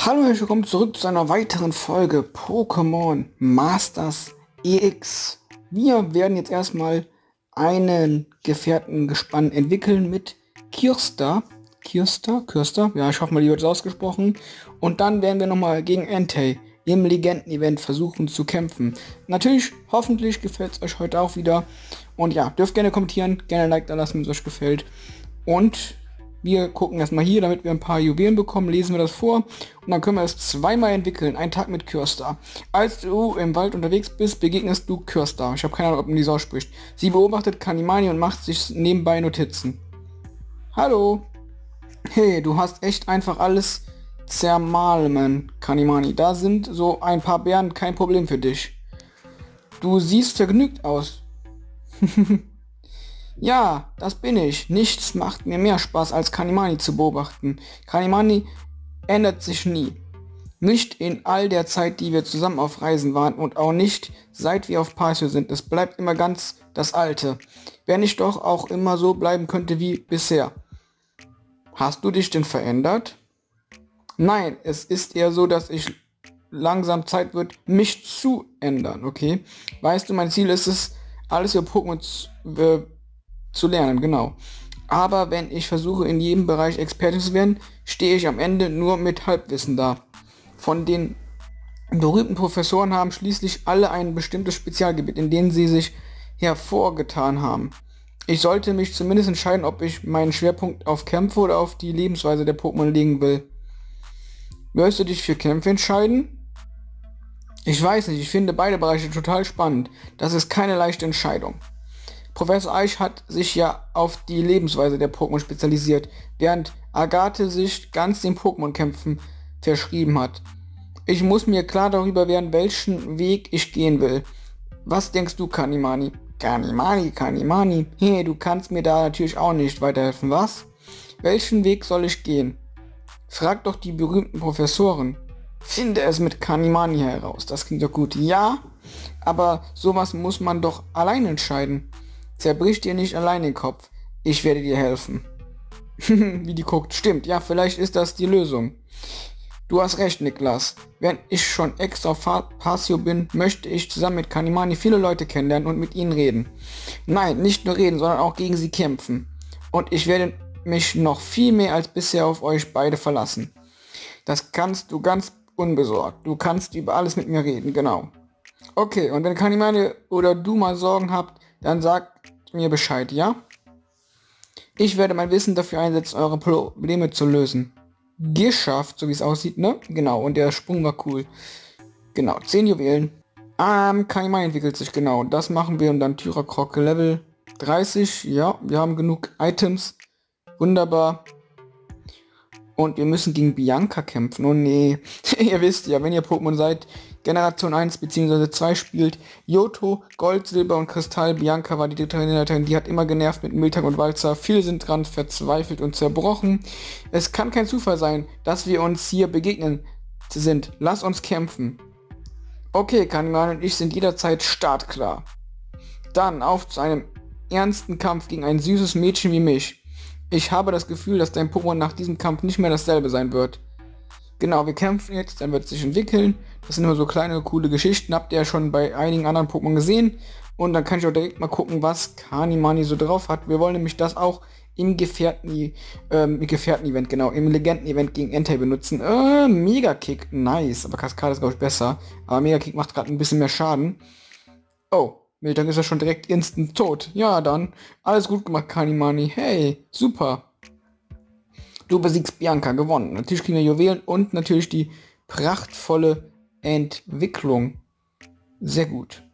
Hallo und willkommen zurück zu einer weiteren Folge Pokémon Masters EX. Wir werden jetzt erstmal einen Gefährtengespann entwickeln mit Kirsta. Kirsta? Ja, ich hoffe mal, die wird es ausgesprochen. Und dann werden wir nochmal gegen Entei im Legenden-Event versuchen zu kämpfen. Natürlich, hoffentlich gefällt es euch heute auch wieder. Und ja, dürft gerne kommentieren, gerne ein Like da lassen, wenn es euch gefällt. Und wir gucken erstmal hier, damit wir ein paar Juwelen bekommen, lesen wir das vor und dann können wir es zweimal entwickeln. Ein Tag mit Kirsta. Als du im Wald unterwegs bist, begegnest du Kirsta. Ich habe keine Ahnung, ob man die so ausspricht. Sie beobachtet Kanimani und macht sich nebenbei Notizen. Hallo. Hey, du hast echt einfach alles zermahlen, Kanimani. Da sind so ein paar Bären kein Problem für dich. Du siehst vergnügt aus. Ja, das bin ich. Nichts macht mir mehr Spaß, als Kanimani zu beobachten. Kanimani ändert sich nie. Nicht in all der Zeit, die wir zusammen auf Reisen waren und auch nicht, seit wir auf Pasio sind. Es bleibt immer ganz das Alte. Wenn ich doch auch immer so bleiben könnte wie bisher. Hast du dich denn verändert? Nein, es ist eher so, dass ich langsam Zeit wird, mich zu ändern, okay? Weißt du, mein Ziel ist es, alles über Pokémon zu lernen, genau. Aber wenn ich versuche, in jedem Bereich Experte zu werden, stehe ich am Ende nur mit Halbwissen da. Von den berühmten Professoren haben schließlich alle ein bestimmtes Spezialgebiet, in dem sie sich hervorgetan haben. Ich sollte mich zumindest entscheiden, ob ich meinen Schwerpunkt auf Kämpfe oder auf die Lebensweise der Pokémon legen will. Wirst du dich für Kämpfe entscheiden? Ich weiß nicht, ich finde beide Bereiche total spannend. Das ist keine leichte Entscheidung. Professor Eich hat sich ja auf die Lebensweise der Pokémon spezialisiert, während Agathe sich ganz den Pokémon-Kämpfen verschrieben hat. Ich muss mir klar darüber werden, welchen Weg ich gehen will. Was denkst du, Kanimani? Kanimani. Hey, du kannst mir da natürlich auch nicht weiterhelfen, was? Welchen Weg soll ich gehen? Frag doch die berühmten Professoren. Finde es mit Kanimani heraus. Das klingt doch gut. Ja, aber sowas muss man doch allein entscheiden. Zerbrich dir nicht allein den Kopf. Ich werde dir helfen. Wie die guckt. Stimmt, ja, vielleicht ist das die Lösung. Du hast recht, Niklas. Wenn ich schon extra auf Pasio bin, möchte ich zusammen mit Kanimani viele Leute kennenlernen und mit ihnen reden. Nein, nicht nur reden, sondern auch gegen sie kämpfen. Und ich werde mich noch viel mehr als bisher auf euch beide verlassen. Das kannst du ganz unbesorgt. Du kannst über alles mit mir reden, genau. Okay, und wenn Kanimani oder du mal Sorgen habt, dann sagt mir Bescheid, ja? Ich werde mein Wissen dafür einsetzen, eure Probleme zu lösen. Geschafft, so wie es aussieht, ne? Genau, und der Sprung war cool. Genau, 10 Juwelen. Kanimani entwickelt sich, genau. Das machen wir und dann Tyrakrok Level 30. Ja, wir haben genug Items. Wunderbar. Und wir müssen gegen Bianca kämpfen. Oh nee. Ihr wisst ja, wenn ihr Pokémon seid, Generation 1 bzw. 2 spielt, Johto, Gold, Silber und Kristall. Bianca war die dritte Trainerin, die hat immer genervt mit Miltank und Walzer. Viele sind dran verzweifelt und zerbrochen. Es kann kein Zufall sein, dass wir uns hier begegnen sind. Lass uns kämpfen. Okay, Kanimani und ich sind jederzeit startklar. Dann auf zu einem ernsten Kampf gegen ein süßes Mädchen wie mich. Ich habe das Gefühl, dass dein Pokémon nach diesem Kampf nicht mehr dasselbe sein wird. Genau, wir kämpfen jetzt, dann wird es sich entwickeln. Das sind immer so kleine, coole Geschichten. Habt ihr ja schon bei einigen anderen Pokémon gesehen. Und dann kann ich auch direkt mal gucken, was Kanimani so drauf hat. Wir wollen nämlich das auch im Gefährten-Event, genau, im Legenden-Event gegen Entei benutzen. Mega-Kick, nice. Aber Kaskade ist, glaube ich, besser. Aber Mega-Kick macht gerade ein bisschen mehr Schaden. Oh, dann ist er schon direkt instant tot. Ja, dann. Alles gut gemacht, Kanimani. Hey, super. Du besiegst Bianca, gewonnen. Natürlich kriegen wir Juwelen und natürlich die prachtvolle Entwicklung. Sehr gut.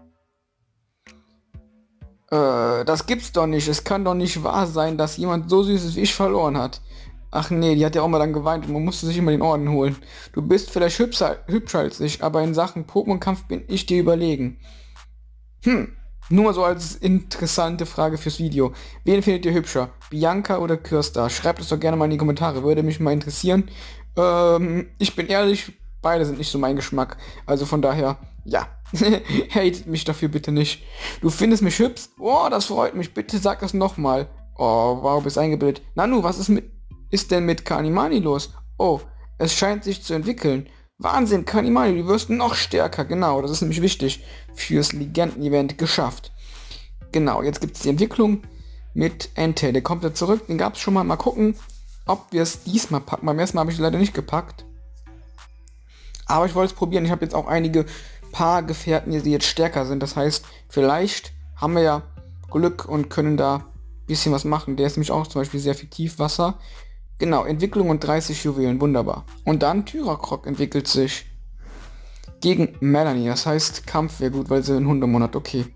Das gibt's doch nicht. Es kann doch nicht wahr sein, dass jemand so süßes wie ich verloren hat. Ach nee, die hat ja auch mal dann geweint und man musste sich immer den Orden holen. Du bist vielleicht hübscher als ich, aber in Sachen Pokémon-Kampf bin ich dir überlegen. Nur mal so als interessante Frage fürs Video. Wen findet ihr hübscher? Bianca oder Kirsta? Schreibt es doch gerne mal in die Kommentare, würde mich mal interessieren. Ich bin ehrlich, beide sind nicht so mein Geschmack. Also von daher, ja. Hatet mich dafür bitte nicht. Du findest mich hübsch? Oh, das freut mich. Bitte sag das nochmal. Oh, wow, bist eingebildet. Nanu, was ist denn mit Kanimani los? Oh, Es scheint sich zu entwickeln. Wahnsinn, Kanimani, du wirst noch stärker. Genau, das ist nämlich wichtig fürs Legenden-Event geschafft. Genau, jetzt gibt es die Entwicklung mit Entei. Der kommt ja zurück, den gab es schon mal. Mal gucken, ob wir es diesmal packen. Beim ersten Mal habe ich es leider nicht gepackt. Aber ich wollte es probieren. Ich habe jetzt auch einige paar Gefährten, die jetzt stärker sind. Das heißt, vielleicht haben wir ja Glück und können da ein bisschen was machen. Der ist nämlich auch zum Beispiel sehr effektiv, Wasser. Genau, Entwicklung und 30 Juwelen, wunderbar. Und dann Tyracroc entwickelt sich gegen Melanie. Das heißt, Kampf wäre gut, weil sie einen Hundemonat, okay.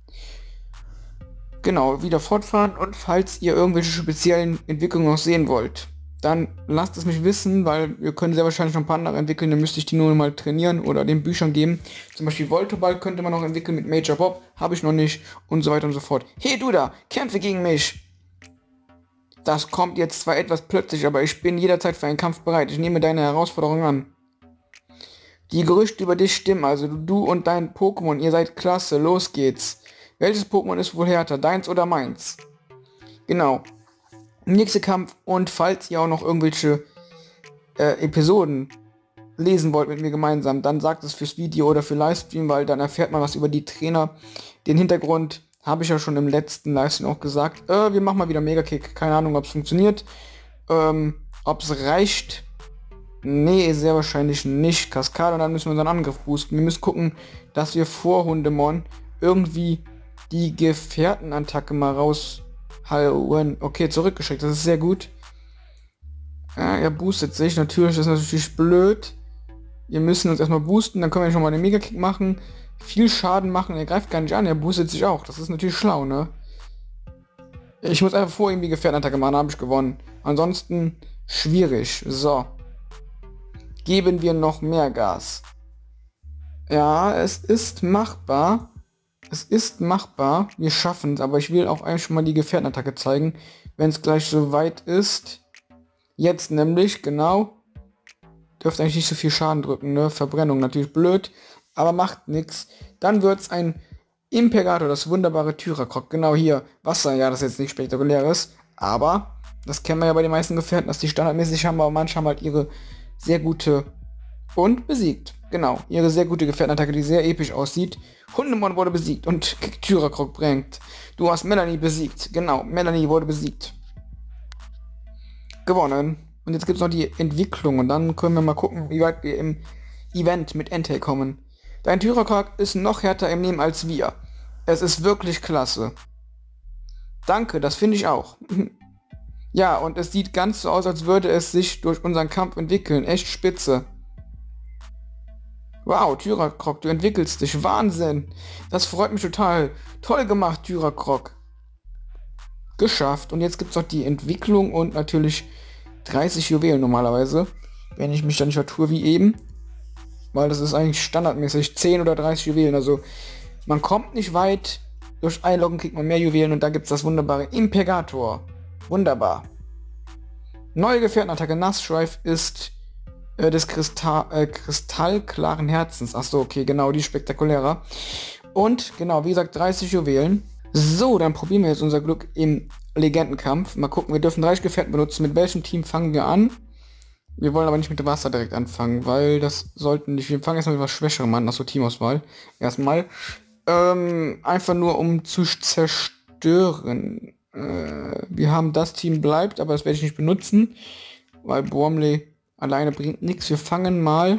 Genau, wieder fortfahren und falls ihr irgendwelche speziellen Entwicklungen noch sehen wollt, dann lasst es mich wissen, weil wir können sehr wahrscheinlich noch ein paar andere entwickeln, dann müsste ich die nur mal trainieren oder den Büchern geben. Zum Beispiel Voltoball könnte man noch entwickeln mit Major Bob, habe ich noch nicht und so weiter und so fort. Hey du da, kämpfe gegen mich! Das kommt jetzt zwar etwas plötzlich, aber ich bin jederzeit für einen Kampf bereit. Ich nehme deine Herausforderung an. Die Gerüchte über dich stimmen, also du und dein Pokémon, ihr seid klasse, los geht's. Welches Pokémon ist wohl härter, deins oder meins? Genau. Nächster Kampf und falls ihr auch noch irgendwelche Episoden lesen wollt mit mir gemeinsam, dann sagt es fürs Video oder für Livestream, weil dann erfährt man was über die Trainer. Den Hintergrund habe ich ja schon im letzten Livestream auch gesagt. Wir machen mal wieder Mega-Kick. Keine Ahnung, ob es funktioniert. Ob es reicht. Nee, sehr wahrscheinlich nicht. Kaskade und dann müssen wir unseren Angriff boosten. Wir müssen gucken, dass wir vor Hundemon irgendwie die Gefährtenattacke mal raushauen. Okay, zurückgeschickt. Das ist sehr gut. Er boostet sich. Natürlich, das ist natürlich blöd. Wir müssen uns erstmal boosten. Dann können wir schon mal den Mega-Kick machen. Viel Schaden machen. Er greift gar nicht an. Er boostet sich auch. Das ist natürlich schlau, ne? Ich muss einfach vor ihm die Gefährtenattacke machen. Habe ich gewonnen. Ansonsten schwierig. So. Geben wir noch mehr Gas. Ja, es ist machbar. Es ist machbar. Wir schaffen es. Aber ich will auch eigentlich schon mal die Gefährtenattacke zeigen. Wenn es gleich so weit ist. Jetzt nämlich, genau. Dürfte eigentlich nicht so viel Schaden drücken, ne? Verbrennung natürlich blöd. Aber macht nichts. Dann wird es ein Impergator, das wunderbare Tyracroc. Genau hier. Wasser, ja, das ist jetzt nicht spektakuläres. Aber das kennen wir ja bei den meisten Gefährten, dass die standardmäßig haben, aber manche haben halt ihre sehr gute und besiegt. Genau, ihre sehr gute Gefährtenattacke, die sehr episch aussieht. Hundemon wurde besiegt und Tyracroc bringt. Du hast Melanie besiegt. Genau, Melanie wurde besiegt. Gewonnen. Und jetzt gibt es noch die Entwicklung und dann können wir mal gucken, wie weit wir im Event mit Entei kommen. Dein Tyracroc ist noch härter im Nehmen als wir. Es ist wirklich klasse. Danke, das finde ich auch. Ja, und es sieht ganz so aus, als würde es sich durch unseren Kampf entwickeln. Echt spitze. Wow, Tyracroc, du entwickelst dich. Wahnsinn. Das freut mich total. Toll gemacht, Tyracroc. Geschafft. Und jetzt gibt es noch die Entwicklung und natürlich 30 Juwelen normalerweise. Wenn ich mich da nicht vertue wie eben. Weil das ist eigentlich standardmäßig 10 oder 30 Juwelen. Also man kommt nicht weit. Durch Einloggen kriegt man mehr Juwelen und da gibt es das wunderbare Impergator. Wunderbar. Neue Gefährtenattacke Nassschweif ist des kristallklaren Herzens. Achso, okay, genau, die spektakulärer. Und genau, wie gesagt, 30 Juwelen. So, dann probieren wir jetzt unser Glück im Legendenkampf. Mal gucken, wir dürfen 30 Gefährten benutzen. Mit welchem Team fangen wir an? Wir wollen aber nicht mit dem Wasser direkt anfangen, weil das sollten nicht. Wir fangen erstmal mit was Schwächerem an, achso, Teamauswahl. Erstmal. Einfach nur um zu zerstören. Wir haben das Team bleibt, aber das werde ich nicht benutzen, weil Bormley alleine bringt nichts. Wir fangen mal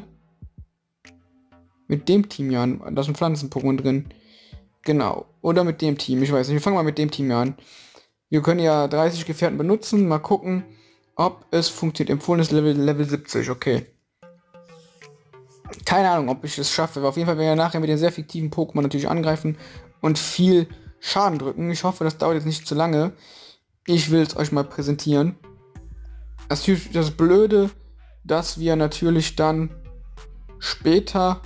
mit dem Team hier an. Da ist ein Pflanzen-Pokémon drin. Genau. Oder mit dem Team. Ich weiß nicht. Wir fangen mal mit dem Team hier an. Wir können ja 30 Gefährten benutzen. Mal gucken, ob es funktioniert. Empfohlenes Level 70. Okay. Keine Ahnung, ob ich es schaffe. Aber auf jeden Fall werden wir nachher mit den sehr fiktiven Pokémon natürlich angreifen und viel Schaden drücken. Ich hoffe, das dauert jetzt nicht zu lange. Ich will es euch mal präsentieren. Das Blöde, dass wir natürlich dann später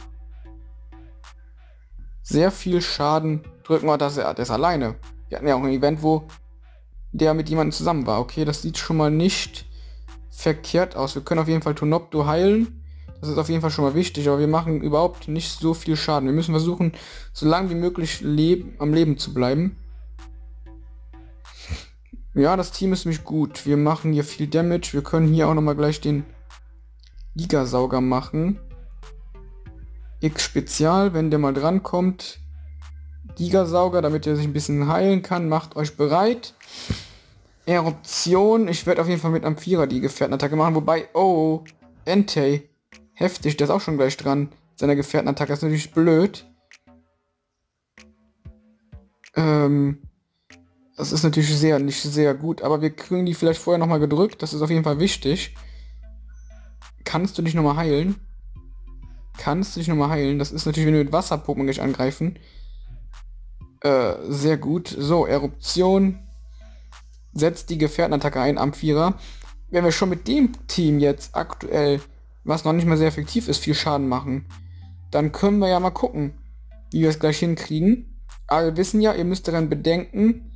sehr viel Schaden drücken. Oh, der ist alleine. Wir hatten ja auch ein Event, wo der mit jemandem zusammen war. Okay, das sieht schon mal nicht verkehrt aus. Wir können auf jeden Fall Tonopto heilen. Das ist auf jeden Fall schon mal wichtig, aber wir machen überhaupt nicht so viel Schaden. Wir müssen versuchen, so lange wie möglich am Leben zu bleiben. Ja, das Team ist nämlich gut. Wir machen hier viel Damage. Wir können hier auch nochmal gleich den Gigasauger machen. X Spezial, wenn der mal dran kommt. Gigasauger, damit er sich ein bisschen heilen kann. Macht euch bereit. Eruption. Ich werde auf jeden Fall mit Amphira die Gefährtenattacke machen. Wobei, oh, Entei. Heftig, der ist auch schon gleich dran. Seiner Gefährtenattacke ist natürlich blöd. Das ist natürlich nicht sehr gut, aber wir kriegen die vielleicht vorher nochmal gedrückt. Das ist auf jeden Fall wichtig. Kannst du dich nochmal heilen? Kannst du dich nochmal heilen? Das ist natürlich, wenn wir mit Wasser-Pokémon gleich angreifen. Sehr gut. So, Eruption. Setzt die Gefährtenattacke ein, Amphira. Wenn wir schon mit dem Team jetzt aktuell, was noch nicht mal sehr effektiv ist, viel Schaden machen, dann können wir ja mal gucken, wie wir es gleich hinkriegen. Aber wir wissen ja, ihr müsst daran bedenken,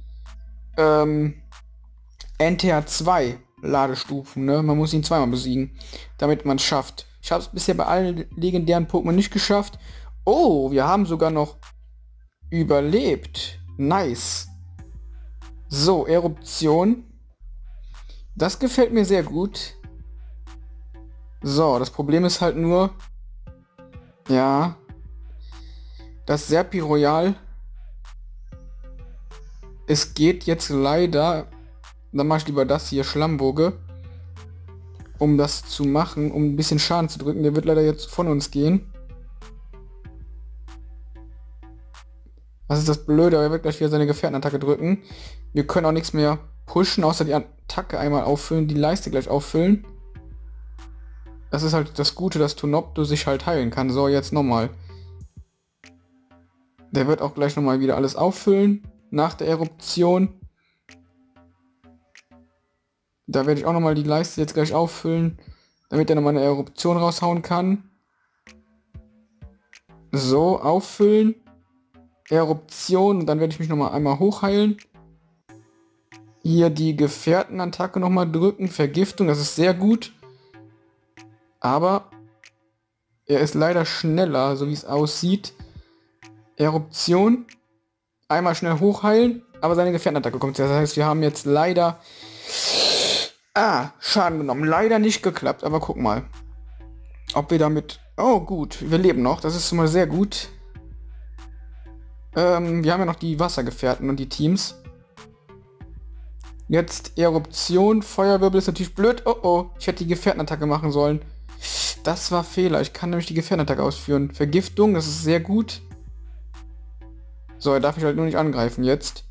Entei hat 2 Ladestufen, ne? Man muss ihn zweimal besiegen, damit man es schafft. Ich habe es bisher bei allen legendären Pokémon nicht geschafft. Oh, wir haben sogar noch überlebt. Nice. So, Eruption. Das gefällt mir sehr gut. So, das Problem ist halt nur, ja, das Serpiroyal. Es geht jetzt leider, dann mache ich lieber das hier, Schlammboge, um das zu machen, um ein bisschen Schaden zu drücken. Der wird leider jetzt von uns gehen. Das ist das Blöde, er wird gleich wieder seine Gefährtenattacke drücken. Wir können auch nichts mehr pushen, außer die Attacke einmal auffüllen, die Leiste gleich auffüllen. Das ist halt das Gute, dass Tonopto sich halt heilen kann. So, jetzt nochmal. Der wird auch gleich nochmal wieder alles auffüllen, nach der Eruption. Da werde ich auch nochmal die Leiste jetzt gleich auffüllen, damit er nochmal eine Eruption raushauen kann. So, auffüllen. Eruption, und dann werde ich mich nochmal einmal hochheilen. Hier die Gefährtenattacke nochmal drücken. Vergiftung, das ist sehr gut. Aber er ist leider schneller, so wie es aussieht. Eruption. Einmal schnell hochheilen, aber seine Gefährtenattacke kommt. Das heißt, wir haben jetzt leider Schaden genommen. Leider nicht geklappt, aber guck mal. Ob wir damit... Oh, gut, wir leben noch. Das ist schon mal sehr gut. Wir haben ja noch die Wassergefährten und die Teams. Jetzt Eruption. Feuerwirbel ist natürlich blöd. Oh, oh. Ich hätte die Gefährtenattacke machen sollen. Das war Fehler. Ich kann nämlich die Gefährtenattacke ausführen. Vergiftung, das ist sehr gut. So, er darf mich halt nur nicht angreifen jetzt.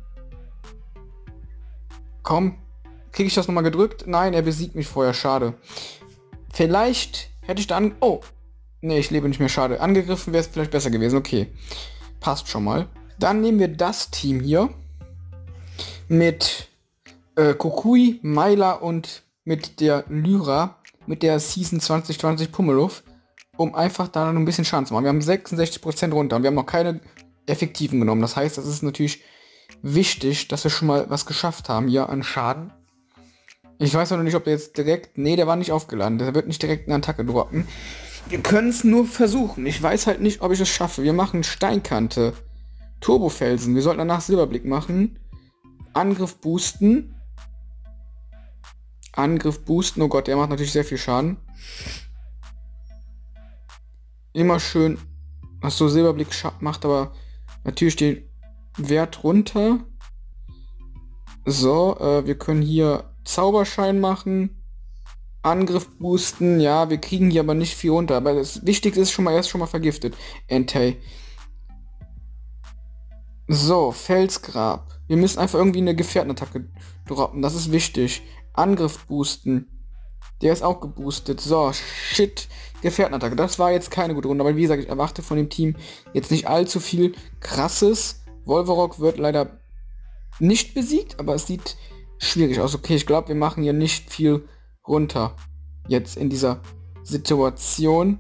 Komm. Kriege ich das nochmal gedrückt? Nein, er besiegt mich vorher. Schade. Vielleicht hätte ich da Oh. Nee, ich lebe nicht mehr. Schade. Angegriffen wäre es vielleicht besser gewesen. Okay. Passt schon mal. Dann nehmen wir das Team hier. Mit Kukui, Myla und mit der Lyra. Mit der Season 2020 Pummeluff. Um einfach da noch ein bisschen Schaden zu machen. Wir haben 66% runter und wir haben noch keine effektiven genommen. Das heißt, das ist natürlich wichtig, dass wir schon mal was geschafft haben hier an Schaden. Ich weiß noch nicht, ob der jetzt direkt... Nee, der war nicht aufgeladen. Der wird nicht direkt eine Attacke droppen. Wir können es nur versuchen. Ich weiß halt nicht, ob ich es schaffe. Wir machen Steinkante. Turbofelsen. Wir sollten danach Silberblick machen. Angriff boosten. Angriff boosten. Oh Gott, der macht natürlich sehr viel Schaden. Immer schön... Achso, Silberblick macht aber natürlich den Wert runter. So, wir können hier Zauberschein machen. Angriff boosten. Ja, wir kriegen hier aber nicht viel runter. Aber das Wichtigste ist schon mal, er ist schon mal vergiftet. Entei. So, Felsgrab. Wir müssen einfach irgendwie eine Gefährtenattacke droppen. Das ist wichtig. Angriff boosten. Der ist auch geboostet. So, shit. Gefährtenattacke. Das war jetzt keine gute Runde. Aber wie gesagt, ich erwarte von dem Team jetzt nicht allzu viel Krasses. Wolverock wird leider nicht besiegt, aber es sieht schwierig aus. Okay, ich glaube, wir machen hier nicht viel runter. Jetzt in dieser Situation.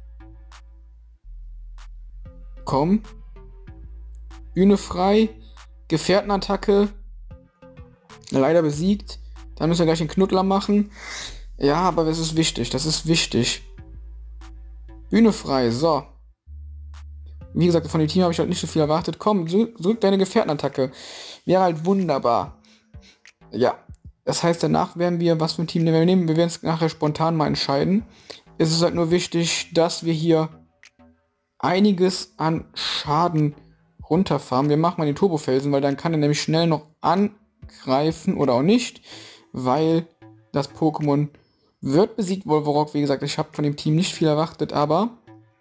Komm. Bühne frei. Gefährtenattacke. Leider besiegt. Dann müssen wir gleich den Knuddler machen. Ja, aber das ist wichtig. Das ist wichtig. Bühne frei. So. Wie gesagt, von dem Team habe ich halt nicht so viel erwartet. Komm, drück deine Gefährtenattacke. Wäre halt wunderbar. Ja. Das heißt, danach werden wir, was für ein Team wir nehmen, wir werden es nachher spontan mal entscheiden. Es ist halt nur wichtig, dass wir hier einiges an Schaden runterfahren. Wir machen mal den Turbofelsen, weil dann kann er nämlich schnell noch angreifen oder auch nicht, weil das Pokémon wird besiegt. Volvorok, wie gesagt, ich habe von dem Team nicht viel erwartet, aber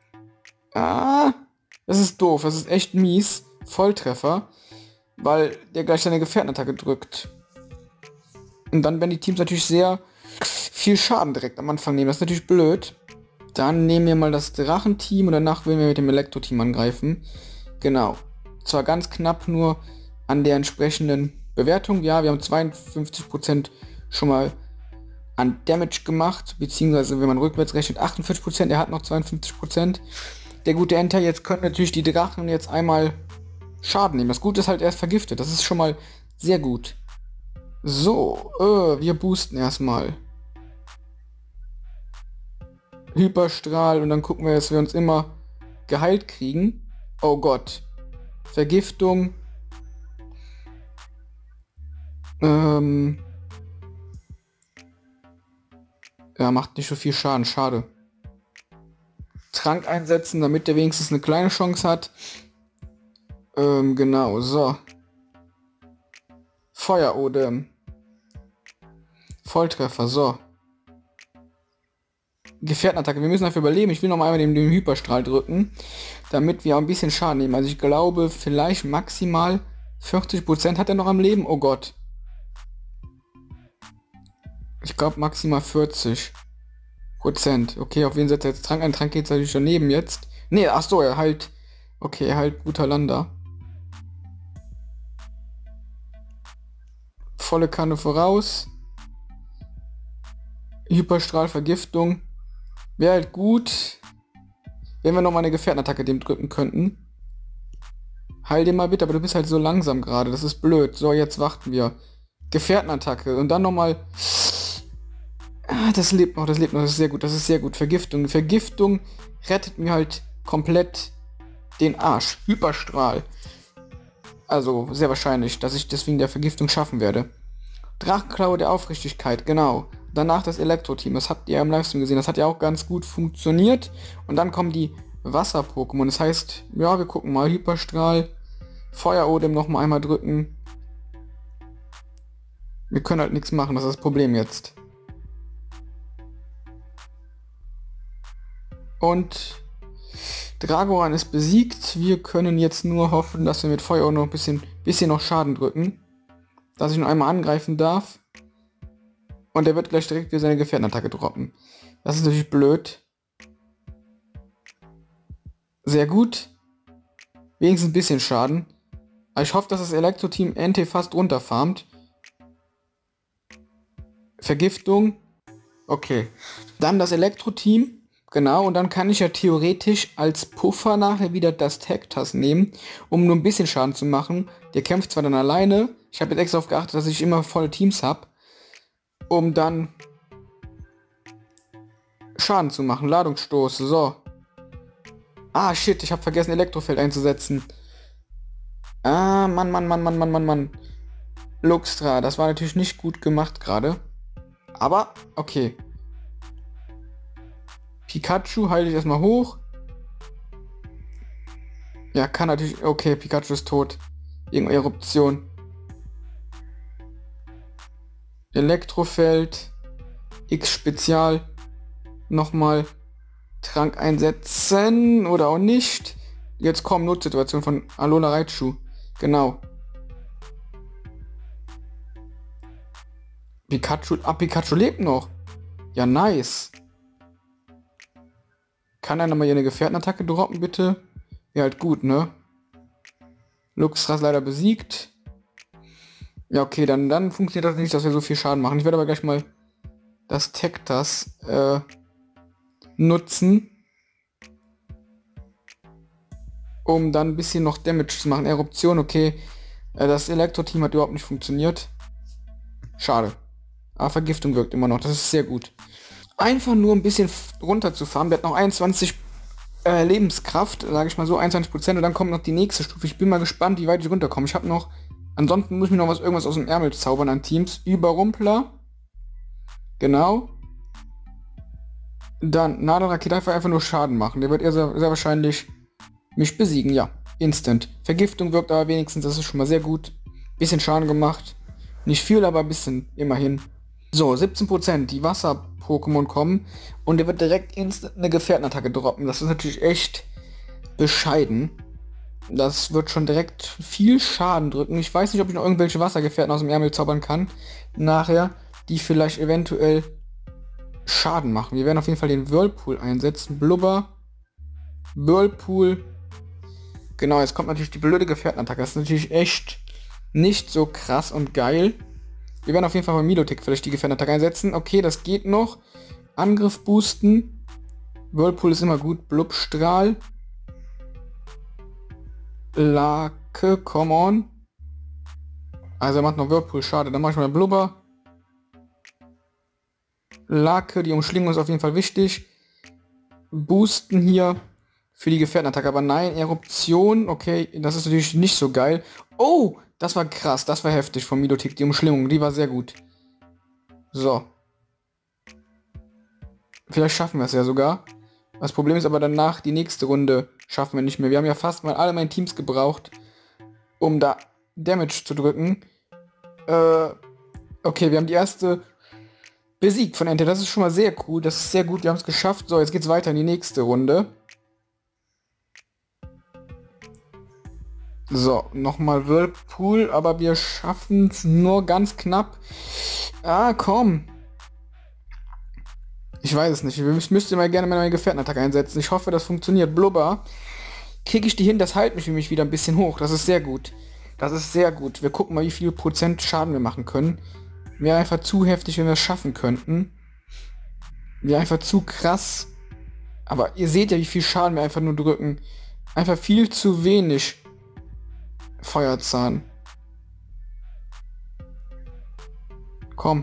das ist doof, das ist echt mies. Volltreffer, weil der gleich seine Gefährtenattacke drückt. Und dann werden die Teams natürlich sehr viel Schaden direkt am Anfang nehmen. Das ist natürlich blöd. Dann nehmen wir mal das Drachenteam und danach werden wir mit dem Elektro-Team angreifen. Genau. Zwar ganz knapp nur an der entsprechenden Bewertung. Ja, wir haben 52% schon mal an Damage gemacht. Beziehungsweise, wenn man rückwärts rechnet, 48%. Er hat noch 52%. Der gute Enter, jetzt können natürlich die Drachen jetzt einmal Schaden nehmen. Das Gute ist halt, er ist vergiftet. Das ist schon mal sehr gut. So, wir boosten erstmal. Hyperstrahl und dann gucken wir, dass wir uns immer geheilt kriegen. Oh Gott. Vergiftung. Ja, macht nicht so viel Schaden. Schade. Trank einsetzen, damit der wenigstens eine kleine Chance hat. Genau, so. Feuerode. Volltreffer, so. Gefährtenattacke, wir müssen dafür überleben. Ich will noch einmal den Hyperstrahl drücken, damit wir auch ein bisschen Schaden nehmen. Also ich glaube, vielleicht maximal 40% hat er noch am Leben. Oh Gott. Ich glaube maximal 40%. Okay, auf wen setzt er jetzt Trank ein? Trank geht natürlich daneben jetzt. Nee, ach so, er halt. Okay, er halt Brutalander. Volle Kanne voraus. Hyperstrahl, Vergiftung. Wäre halt gut, wenn wir nochmal eine Gefährtenattacke dem drücken könnten. Heil den mal bitte, aber du bist halt so langsam gerade. Das ist blöd. So, jetzt warten wir. Gefährtenattacke. Und dann nochmal. Das lebt noch, das lebt noch. Das ist sehr gut, das ist sehr gut. Vergiftung. Vergiftung rettet mir halt komplett den Arsch. Hyperstrahl. Also, sehr wahrscheinlich, dass ich deswegen der Vergiftung schaffen werde. Drachenklaue der Aufrichtigkeit, genau. Danach das Elektro-Team, das habt ihr im Livestream gesehen, das hat ja auch ganz gut funktioniert. Und dann kommen die Wasser-Pokémon, das heißt, ja, wir gucken mal, Hyperstrahl, Feuerodem noch mal einmal drücken. Wir können halt nichts machen, das ist das Problem jetzt. Und Dragoran ist besiegt, wir können jetzt nur hoffen, dass wir mit Feuer noch ein bisschen noch Schaden drücken. Dass ich noch einmal angreifen darf. Und der wird gleich direkt wieder seine Gefährtenattacke droppen. Das ist natürlich blöd. Sehr gut. Wenigstens ein bisschen Schaden. Aber ich hoffe, dass das Elektro-Team NT fast runterfarmt. Vergiftung. Okay. Dann das Elektro-Team. Genau, und dann kann ich ja theoretisch als Puffer nachher wieder das Tektas nehmen, um nur ein bisschen Schaden zu machen. Der kämpft zwar dann alleine. Ich habe jetzt extra darauf geachtet, dass ich immer volle Teams habe, um dann Schaden zu machen. Ladungsstoß, so. Ah, shit, ich habe vergessen, Elektrofeld einzusetzen. Ah, Mann. Luxtra, das war natürlich nicht gut gemacht gerade. Aber, okay. Pikachu halte ich erstmal hoch. Ja, kann natürlich... Okay, Pikachu ist tot. Irgendeine Eruption. Elektrofeld. X-Spezial. Nochmal Trank einsetzen. Oder auch nicht. Jetzt kommt Notsituation von Alola Raichu. Genau. Pikachu... Ah, Pikachu lebt noch. Ja, nice. Kann einer mal hier eine Gefährtenattacke droppen, bitte? Ja, halt gut, ne? Luxra ist leider besiegt. Ja, okay, dann funktioniert das nicht, dass wir so viel Schaden machen. Ich werde aber gleich mal das Tektas nutzen, um dann ein bisschen noch Damage zu machen. Eruption, okay. Das Elektro-Team hat überhaupt nicht funktioniert. Schade. Aber Vergiftung wirkt immer noch, das ist sehr gut. Einfach nur ein bisschen runterzufahren. Der hat noch 21 Lebenskraft, sage ich mal so, 21%. Und dann kommt noch die nächste Stufe. Ich bin mal gespannt, wie weit ich runterkomme. Ich habe noch Ansonsten muss ich mir noch irgendwas aus dem Ärmel zaubern an Teams. Überrumpler. Genau. Dann Nadelrakete einfach nur Schaden machen. Der wird eher sehr, sehr wahrscheinlich mich besiegen, ja. Instant. Vergiftung wirkt aber wenigstens, das ist schon mal sehr gut. Bisschen Schaden gemacht. Nicht viel, aber ein bisschen, immerhin. So, 17%. Die Wasser-Pokémon kommen und der wird direkt instant eine Gefährtenattacke droppen. Das ist natürlich echt bescheiden. Das wird schon direkt viel Schaden drücken. Ich weiß nicht, ob ich noch irgendwelche Wassergefährten aus dem Ärmel zaubern kann. Nachher, die vielleicht eventuell Schaden machen. Wir werden auf jeden Fall den Whirlpool einsetzen. Blubber. Whirlpool. Genau, jetzt kommt natürlich die blöde Gefährtenattacke. Das ist natürlich echt nicht so krass und geil. Wir werden auf jeden Fall bei Milotic vielleicht die Gefährtenattacke einsetzen. Okay, das geht noch. Angriff boosten. Whirlpool ist immer gut. Blubstrahl. Lake, come on. Also er macht noch Whirlpool, schade. Dann mache ich mal Blubber. Lake, die Umschlingung ist auf jeden Fall wichtig. Boosten hier für die Gefährtenattacke. Aber nein, Eruption, okay, das ist natürlich nicht so geil. Oh, das war krass, das war heftig von Milotic. Die Umschlingung, die war sehr gut. So. Vielleicht schaffen wir es ja sogar. Das Problem ist aber danach, die nächste Runde schaffen wir nicht mehr. Wir haben ja fast mal alle meine Teams gebraucht, um da Damage zu drücken. Okay, wir haben die erste besiegt von Entei. Das ist schon mal sehr cool. Das ist sehr gut, wir haben es geschafft. So, jetzt geht's weiter in die nächste Runde. So, nochmal Whirlpool, aber wir schaffen es nur ganz knapp. Ah, komm. Ich weiß es nicht. Ich müsste mal gerne meine Gefährtenattacke einsetzen. Ich hoffe, das funktioniert. Blubber. Kriege ich die hin, das hält mich nämlich wieder ein bisschen hoch. Das ist sehr gut. Das ist sehr gut. Wir gucken mal, wie viel Prozent Schaden wir machen können. Wäre einfach zu heftig, wenn wir es schaffen könnten. Wäre einfach zu krass. Aber ihr seht ja, wie viel Schaden wir einfach nur drücken. Einfach viel zu wenig. Feuerzahn. Komm.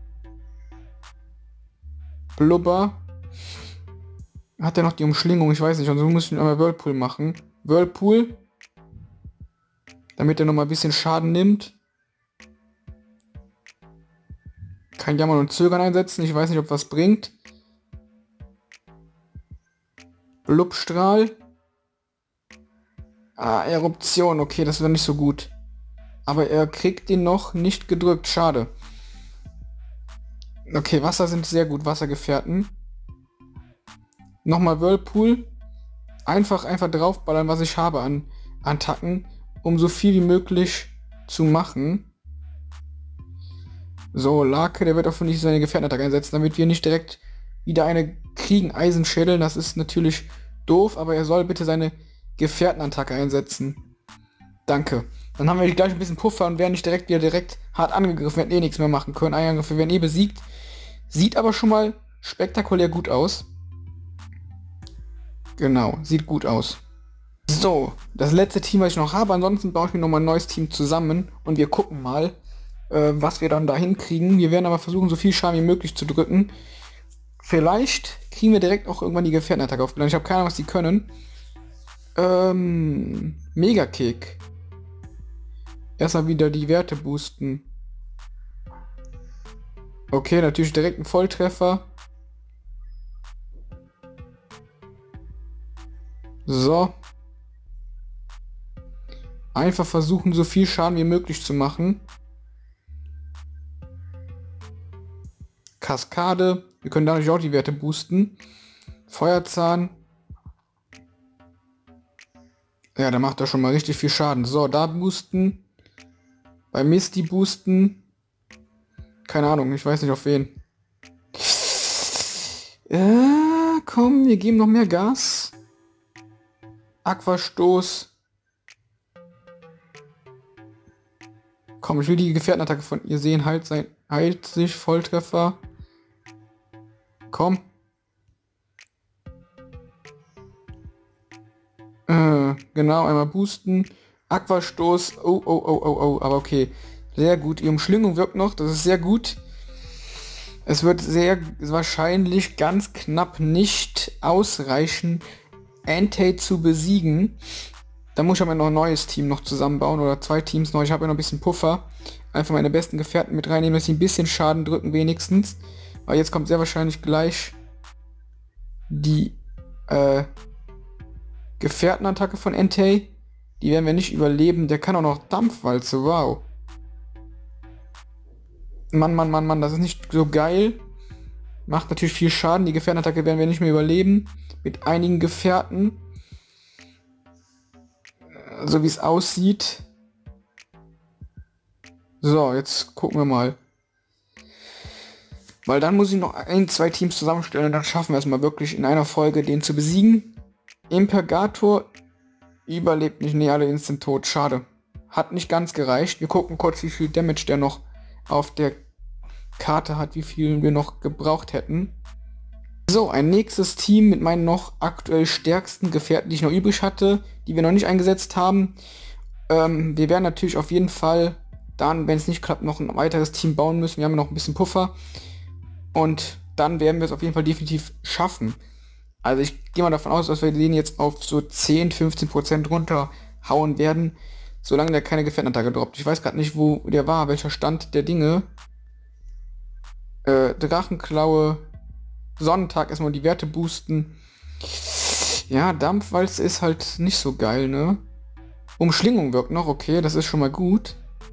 Blubber. Hat er noch die Umschlingung? Ich weiß nicht. Also muss ich einmal Whirlpool machen. Whirlpool. Damit er noch mal ein bisschen Schaden nimmt. Kann Jammern und Zögern einsetzen. Ich weiß nicht, ob was bringt. Blubstrahl. Ah, Eruption. Okay, das wäre nicht so gut. Aber er kriegt den noch nicht gedrückt. Schade. Okay, Wasser sind sehr gut. Wassergefährten. Nochmal Whirlpool. Einfach draufballern, was ich habe an Attacken, um so viel wie möglich zu machen. So, Lake, der wird auch nicht seine Gefährtenattacke einsetzen, damit wir nicht direkt wieder eine kriegen. Eisenschädel, das ist natürlich doof, aber er soll bitte seine Gefährtenattacke einsetzen. Danke. Dann haben wir gleich ein bisschen Puffer und werden nicht direkt hart angegriffen, werden eh nichts mehr machen können. Einangriffe werden eh besiegt. Sieht aber schon mal spektakulär gut aus. Genau, sieht gut aus. So, das letzte Team, was ich noch habe. Ansonsten baue ich mir nochmal ein neues Team zusammen und wir gucken mal, was wir dann da hinkriegen. Wir werden aber versuchen, so viel Schaden wie möglich zu drücken. Vielleicht kriegen wir direkt auch irgendwann die Gefährtenattacke aufgeladen. Ich habe keine Ahnung, was die können. Megakick. Erstmal wieder die Werte boosten. Okay, natürlich direkt ein Volltreffer. So. Einfach versuchen, so viel Schaden wie möglich zu machen. Kaskade. Wir können dadurch auch die Werte boosten. Feuerzahn. Ja, der macht da schon mal richtig viel Schaden. So, da boosten. Bei Misty boosten. Keine Ahnung, ich weiß nicht auf wen. Komm, wir geben noch mehr Gas. Aquastoß. Komm, ich will die Gefährtenattacke von ihr sehen. Heilt sich, Volltreffer. Komm. Genau, einmal boosten. Aquastoß. Oh, aber okay. Sehr gut. Die Umschlingung wirkt noch, das ist sehr gut. Es wird sehr wahrscheinlich ganz knapp nicht ausreichen, Entei zu besiegen. Da muss ich aber noch ein neues Team noch zusammenbauen oder 2 Teams neu. Ich habe ja noch ein bisschen Puffer. Einfach meine besten Gefährten mit reinnehmen, dass sie ein bisschen Schaden drücken wenigstens. Aber jetzt kommt sehr wahrscheinlich gleich die Gefährtenattacke von Entei. Die werden wir nicht überleben. Der kann auch noch Dampfwalze, wow. Mann, das ist nicht so geil. Macht natürlich viel Schaden. Die Gefährtenattacke werden wir nicht mehr überleben. Mit einigen Gefährten. So wie es aussieht. So, jetzt gucken wir mal. Weil dann muss ich noch 2 Teams zusammenstellen und dann schaffen wir es mal wirklich in einer Folge, den zu besiegen. Impergator überlebt nicht. Nee, alle instant tot. Schade. Hat nicht ganz gereicht. Wir gucken kurz, wie viel Damage der noch auf der Karte hat, wie viel wir noch gebraucht hätten. So, ein nächstes Team mit meinen noch aktuell stärksten Gefährten, die ich noch übrig hatte, die wir noch nicht eingesetzt haben. Wir werden natürlich auf jeden Fall dann, wenn es nicht klappt, noch ein weiteres Team bauen müssen. Wir haben noch ein bisschen Puffer. Und dann werden wir es auf jeden Fall definitiv schaffen. Also ich gehe mal davon aus, dass wir den jetzt auf so 10-15% runterhauen werden, solange der keine Gefährtenattacke droppt. Ich weiß gerade nicht, wo der war, welcher Stand der Dinge. Drachenklaue, Sonnentag erstmal die Werte boosten. Ja, Dampfwalze ist halt nicht so geil, ne? Umschlingung wirkt noch, okay, das ist schon mal gut.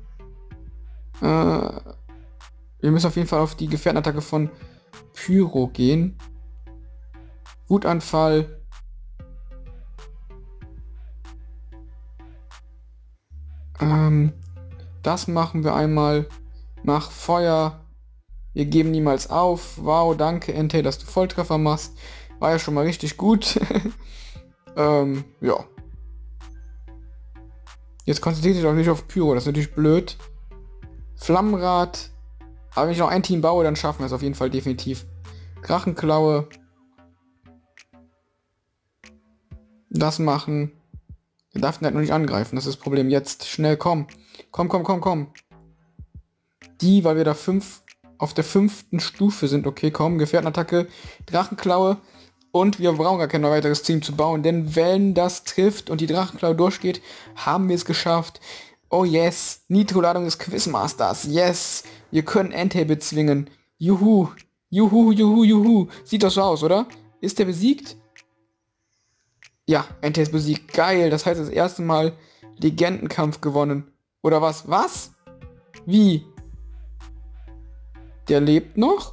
Wir müssen auf jeden Fall auf die Gefährtenattacke von Pyro gehen. Wutanfall. Das machen wir einmal. Mach Feuer. Wir geben niemals auf. Wow, danke Entei, dass du Volltreffer machst. War ja schon mal richtig gut. Ja. Jetzt konzentriert sich doch nicht auf Pyro, das ist natürlich blöd. Flammenrad. Aber wenn ich noch ein Team baue, dann schaffen wir es auf jeden Fall definitiv. Drachenklaue. Das machen. Wir darf halt noch nicht angreifen, das ist das Problem. Jetzt, schnell, komm. Komm. Die, weil wir da auf der 5. Stufe sind. Okay, komm, Gefährtenattacke, Drachenklaue. Und wir brauchen gar kein weiteres Team zu bauen, denn wenn das trifft und die Drachenklaue durchgeht, haben wir es geschafft. Oh yes, Nitro-Ladung des Quizmasters. Yes, wir können Entei bezwingen. Juhu. Sieht doch so aus, oder? Ist der besiegt? Ja, Entei ist besiegt. Geil, das heißt das erste Mal Legendenkampf gewonnen. Oder was? Was? Wie? Der lebt noch?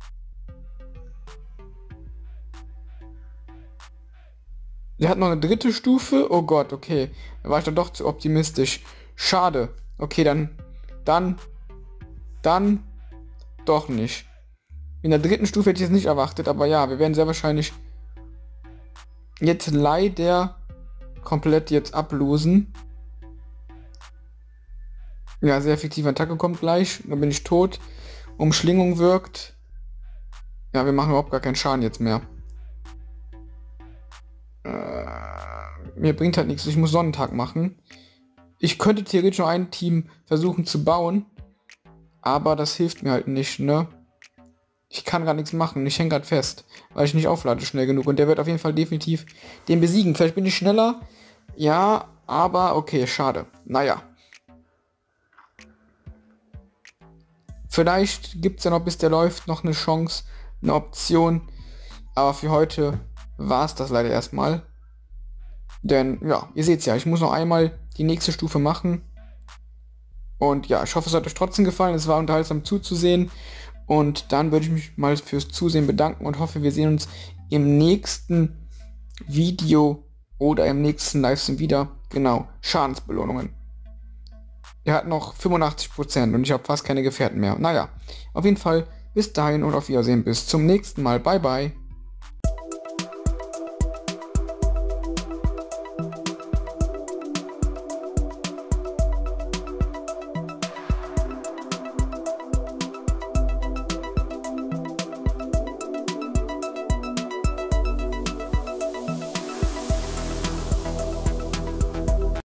Der hat noch eine 3. Stufe? Oh Gott, okay. Da war ich dann doch zu optimistisch. Schade. Okay, dann doch nicht. In der 3. Stufe hätte ich es nicht erwartet, aber ja, wir werden sehr wahrscheinlich jetzt leider komplett jetzt ablosen. Ja, sehr effektive Attacke kommt gleich. Dann bin ich tot. Umschlingung wirkt. Ja, wir machen überhaupt gar keinen Schaden jetzt mehr. Mir bringt halt nichts. Ich muss Sonnentag machen. Ich könnte theoretisch noch ein Team versuchen zu bauen. Aber das hilft mir halt nicht, ne? Ich kann gerade nichts machen. Ich hänge gerade fest. Weil ich nicht auflade schnell genug. Und der wird auf jeden Fall definitiv den besiegen. Vielleicht bin ich schneller. Ja, aber okay, schade. Naja. Vielleicht gibt es ja noch, bis der läuft, noch eine Chance, eine Option. Aber für heute war es das leider erstmal. Denn, ja, ihr seht es ja, ich muss noch einmal die nächste Stufe machen. Und ja, ich hoffe, es hat euch trotzdem gefallen. Es war unterhaltsam zuzusehen. Und dann würde ich mich mal fürs Zusehen bedanken und hoffe, wir sehen uns im nächsten Video oder im nächsten Livestream wieder. Genau, Schadensbelohnungen. Er hat noch 85% und ich habe fast keine Gefährten mehr. Naja, auf jeden Fall bis dahin und auf Wiedersehen. Bis zum nächsten Mal. Bye, bye.